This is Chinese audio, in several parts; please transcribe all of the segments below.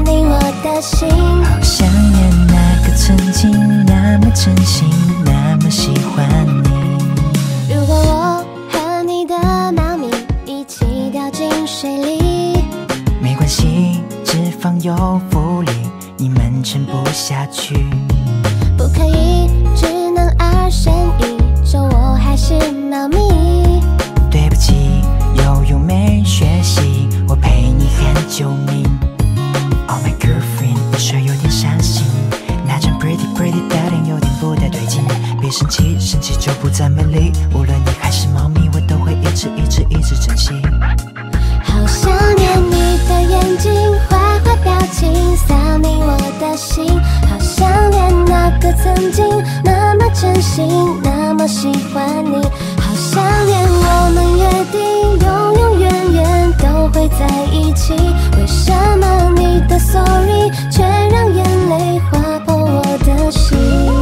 你我的心。 好想念那个曾经那么真心那么喜欢你。 如果我和你的猫咪一起掉进水里， 没关系，脂肪有浮力，你们撑不下去。 不可以，只能2选1，说我还是猫咪。 对不起，游泳没学习，我陪你很救命。Oh my girlfriend， 你说有点伤心，那张 pretty pretty 的脸有点不太对劲。别生气，生气就不再美丽。无论你还是猫咪，我都会一直珍惜。 好想念你的眼睛，坏坏表情扫你我的心。好想念那个曾经那么真心那么喜欢你。好想念我们约定永永远远都会在一起。为什么你的 sorry 却让眼泪划破我的心？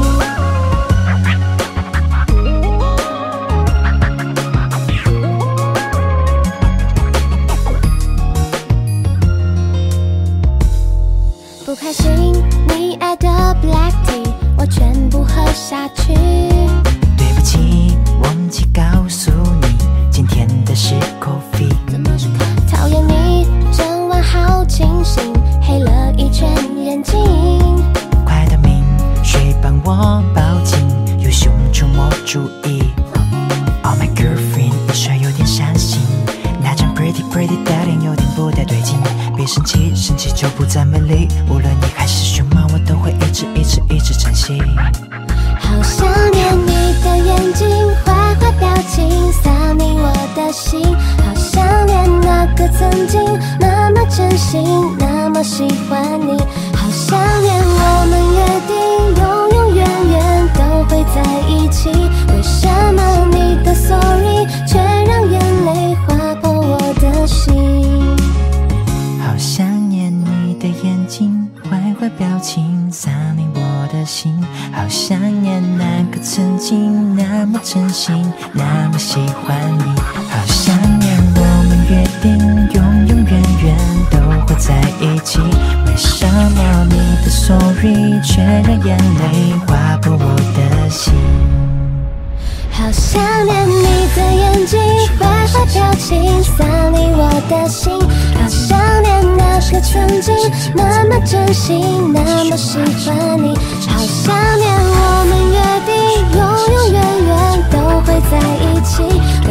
不开心，你爱的 black tea 我全部喝下去。 对不起，忘记告诉你，今天的是 coffee。 讨厌你整晚好清醒，黑了一圈眼睛。 快到明，谁帮我抱紧？有熊出没注意。Oh my girlfriend， 你说有点伤心，那张 pretty pretty 的脸有点不太对劲。别生气，生气就不再美丽。无论你还是熊猫，我都会一直珍惜。 好想念你的眼睛，坏坏表情扫你我的心。好想念那个曾经那么真心那么喜欢你。好想念我们约定永永远远都会在一起。为什么你的 sorry 却让眼泪划破我的心？ 好想念你的眼睛，坏坏表情洒你我的心。好想念那个曾经那么真心那么喜欢你。好想念我们约定永永远远都会在一起。为什么你的 sorry 却让眼泪划破我的心？ 好想念你的眼睛，坏坏表情扫你我的心。好想念那个曾经那么真心那么喜欢你。好想念我们约定永永远远都会在一起。